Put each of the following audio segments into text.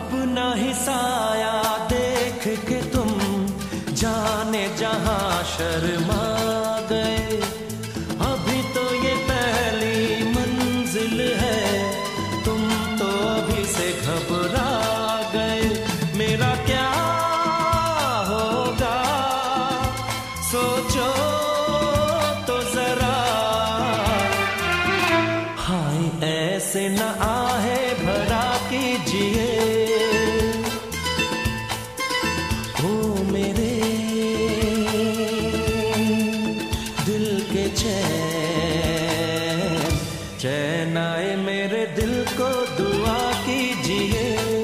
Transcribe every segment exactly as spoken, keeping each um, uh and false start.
अपना ही साया देख के तुम जाने जहां शर्मा गए। अभी तो ये पहली मंजिल है, तुम तो अभी से घबरा गए। मेरा क्या होगा सोचो तो जरा, हाय ऐसे न आहे भरा कीजिए ओ मेरे दिल के चैन, चैन आए मेरे दिल को दुआ कीजिए।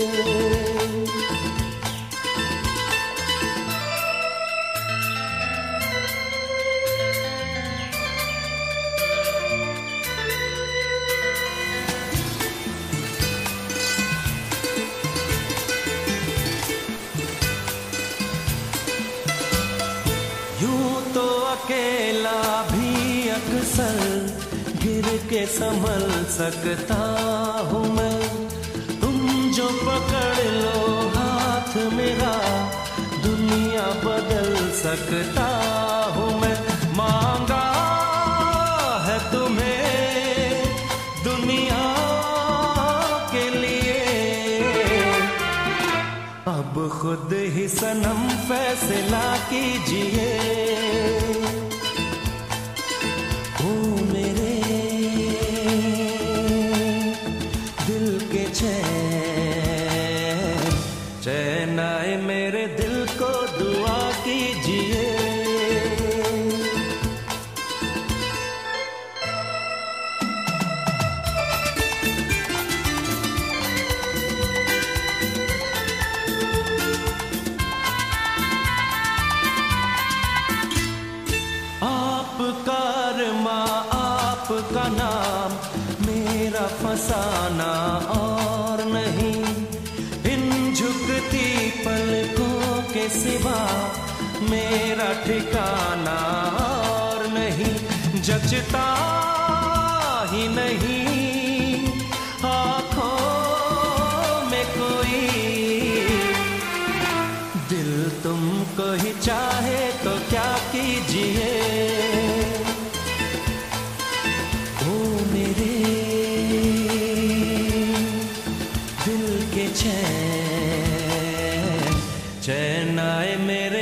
यूं तो अकेला भी अक्सर गिर के संभल सकता हूँ मैं, तुम जो पकड़ लो हाथ मेरा दुनिया बदल सकता हूँ मैं। मांगा है तुम्हें दुनिया के लिए, अब खुद ही सनम फैसला कीजिए ओ मेरे दिल के चैन, चैन आए मेरे दिल को दुआ कीजिए। आपका अरमा आपका नाम मेरा फसाना और नहीं, इन झुकती पलकों के सिवा मेरा ठिकाना और नहीं। जचता ही नहीं आँखों में कोई, दिल तुमको ही चाहे तो क्या कीजिए ओ मेरे दिल के चैन, चैन आए मेरे